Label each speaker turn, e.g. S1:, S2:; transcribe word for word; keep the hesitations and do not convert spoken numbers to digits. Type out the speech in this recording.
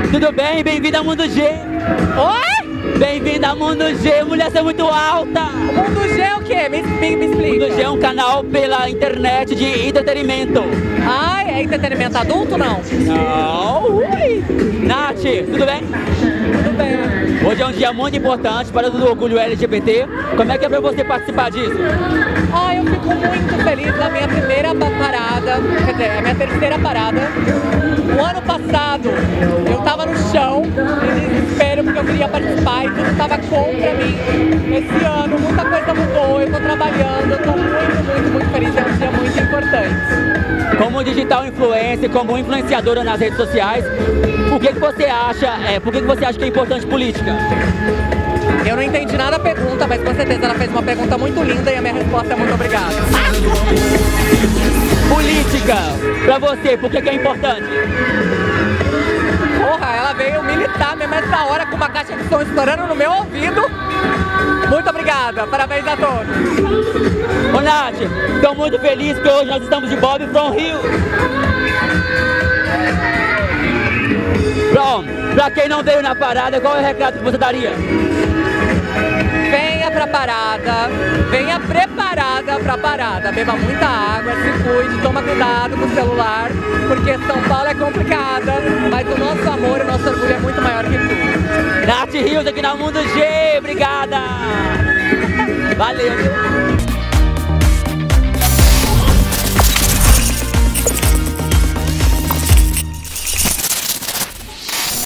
S1: Tudo bem? Bem-vinda ao Mundo G.
S2: Oi?
S1: Bem-vinda ao Mundo G, mulher, você é muito alta.
S2: O Mundo G é o quê? Me, me, me explica.
S1: O Mundo G é um canal pela internet de entretenimento.
S2: Ai, é entretenimento adulto, não?
S1: Não. Ui. Nath, tudo bem?
S2: Tudo bem.
S1: Hoje é um dia muito importante para o orgulho L G B T. Como é que é pra você participar disso?
S2: Ai, eu fico muito feliz na minha primeira parada, quer dizer, a minha terceira parada. O ano passado, eu tava no chão, em desespero, porque eu queria participar e tudo tava contra mim. Esse ano, muita coisa mudou, eu tô trabalhando, eu tô muito, muito, muito feliz, é um dia muito importante.
S1: Como digital influencer, como influenciadora nas redes sociais, por que que você acha, é, por que que você acha que é importante política?
S2: Eu não entendi nada da pergunta, mas com certeza ela fez uma pergunta muito linda e a minha resposta é muito obrigada.
S1: Política, pra você, por que que é importante?
S2: Porra, ela veio militar mesmo essa hora com uma caixa de som estourando no meu ouvido. Muito obrigada, parabéns a todos.
S1: Ô Nath, estou muito feliz que hoje nós estamos de Bob from Rio. Bom, pra quem não veio na parada, qual é o recado que você daria?
S2: Venha pra parada, venha preparada pra parada, beba muita água, se cuide, toma cuidado com o celular, porque São Paulo é complicada, mas o nosso amor, o nosso orgulho é muito maior que tudo.
S1: Nath Rios aqui na Mundo G, obrigada! Valeu!